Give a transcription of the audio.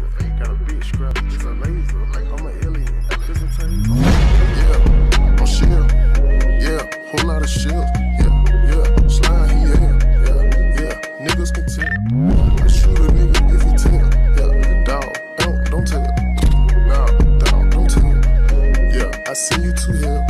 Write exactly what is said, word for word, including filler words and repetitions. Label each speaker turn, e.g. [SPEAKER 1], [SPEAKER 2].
[SPEAKER 1] Got a big scrap, it's a laser. I'm an alien, it's a taser. Yeah, I'm shield. Yeah, whole lot of shields. Yeah, yeah, slime, he yeah, yeah, yeah. Niggas can tell. I shoot a nigga if he tell. Yeah, dog, don't, don't tell. Nah, dog, don't tell. Yeah, I see you too here.